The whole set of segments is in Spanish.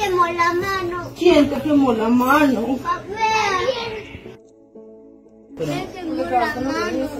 quemó la mano. ¿Quién te quemó la mano? Vea. Me quemó la mano.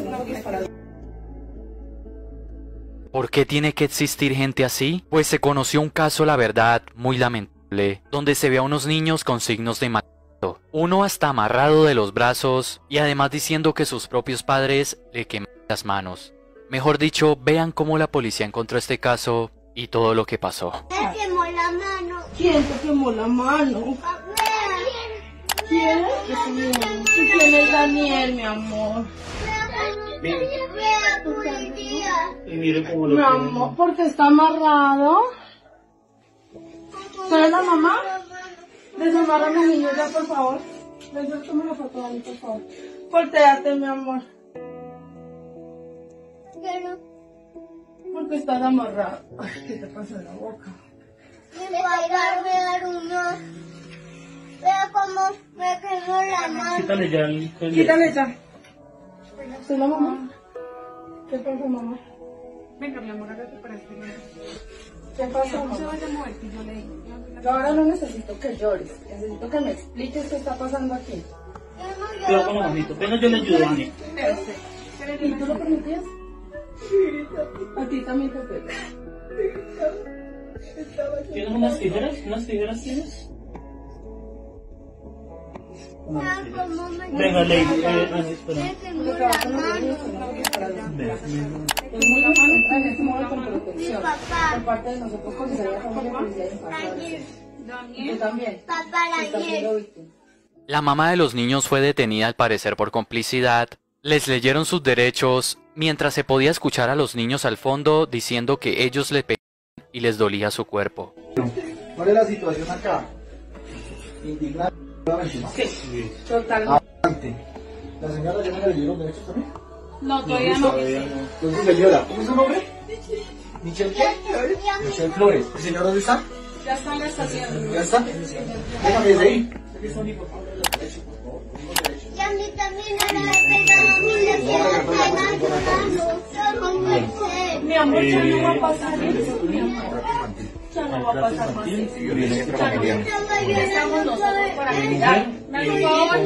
¿Por qué tiene que existir gente así? Pues se conoció un caso, la verdad, muy lamentable, donde se ve a unos niños con signos de maltrato. Uno hasta amarrado de los brazos y además diciendo que sus propios padres le quemaron las manos. Mejor dicho, vean cómo la policía encontró este caso y todo lo que pasó. Me quemó la mano. ¿Quién te quemó la mano? Vea. ¿Quién? ¿Y quién es Daniel, mi amor? Vea, policía. Y mire cómo lo Mi tiene. amor, porque está amarrado. ¿Soy la mamá? Desamarrame al niño ya, por favor. Ven, yo tomo la foto, Dani, por favor. Voltéate, mi amor. Pero Porque estás amarrado. Ay, ¿qué te pasa en la boca? mi papá me arruinó. Vea cómo me quemó la mano. Quítale ya el... Quítale ya. ¿Soy la mamá? ¿Qué pasa, mamá? Venga, mi amor, hágate para este lado. ¿Qué pasa, No se mamá? vaya a mover, que yo le digo. Yo ahora no necesito que llores. Necesito que me expliques qué está pasando aquí. Cuidado con la manito. Venga, yo le ayudo, Dani. ¿Y tú lo permitías? A ti también te pega. ¿Tienes unas tijeras? ¿Unas tijeras tienes? Unas tijeras. Venga, Lady. Espera. Me quemó la mano. El niño entra en este modo con protección. Mi papá. Por parte de nosotros, Comisaría de Familia y Policía de Infantil. Y tú también. Papá, Estás siendo Daniel. víctima. La mamá de los niños fue detenida al parecer por complicidad. Les leyeron sus derechos mientras se podía escuchar a los niños al fondo diciendo que ellos le pegaban y les dolía su cuerpo. ¿Cuál es la situación acá? Indignada, nuevamente, ¿no? Sí. Totalmente. ¿La señora ya me le dieron derechos también? No, todavía no. Entonces, señora, ¿cómo es su nombre? ¿Michelle qué? Michelle Flores. ¿El señor dónde está? Ya está en la estación. ¿Ya está? Déjame desde ahí. Y a mí también me la pegaron y le quedé pegando. Mi amor, ya no va a pasar eso. Mi amor. Ya no va a pasar más eso. Estamos nosotros para cuidar. Por favor.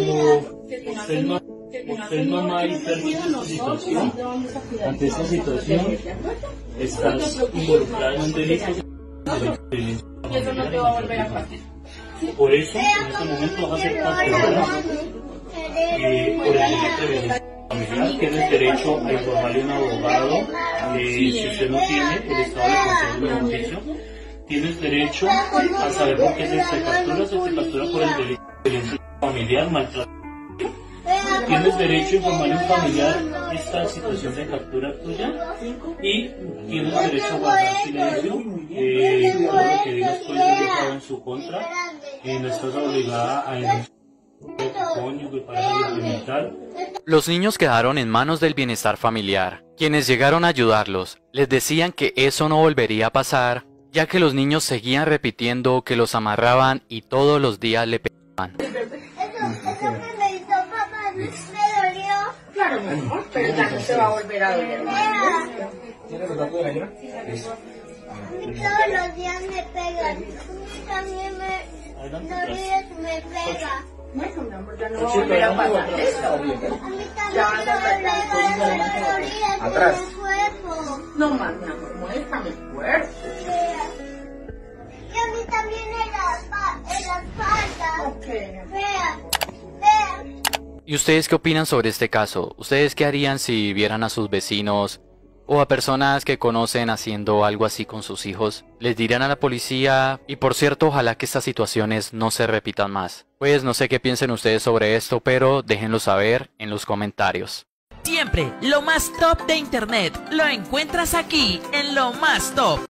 Usted no va a intervenir en esta situación. Ante esta situación, estás involucrada en un delito. Y eso no te va a volver a pasar. Por eso, en este momento vas a ser capturada por el delito de violencia familiar. Tienes derecho a informarle a un abogado. Si usted no tiene, el Estado le concede un beneficio. Tienes derecho a saber por qué se te captura. Se te captura por el delito de violencia familiar, maltrato. Tienes derecho a informarle a un familiar esta situación de captura tuya y tienes derecho a guardar silencio. Todo lo que digas puede ser usado en su contra. No estás obligada a denunciar a tu cónyuge, pareja sentimental. Los niños quedaron en manos del bienestar familiar. Quienes llegaron a ayudarlos les decían que eso no volvería a pasar, ya que los niños seguían repitiendo que los amarraban y todos los días le pegaban. Eso que me hizo papá me dolió. Claro, mi amor, pero ya no se va a volver a doler. Vea, ¿Tienes los datos de la señora? a mí todos los días me pegan. A mí también los días me pega. Bueno, mi amor, ya no va a volver a pasar eso. A mí también me dolía Atrás. el cuerpo. No más, mi amor, muéstrame el cuerpo. Vea. Y a mí también en la espalda. Ok, mi amor. Vea, vea. ¿Y ustedes qué opinan sobre este caso? ¿Ustedes qué harían si vieran a sus vecinos o a personas que conocen haciendo algo así con sus hijos? ¿Les dirían a la policía? Y por cierto, ojalá que estas situaciones no se repitan más. Pues no sé qué piensen ustedes sobre esto, pero déjenlo saber en los comentarios. Siempre lo más top de internet lo encuentras aquí en Lo Más Top.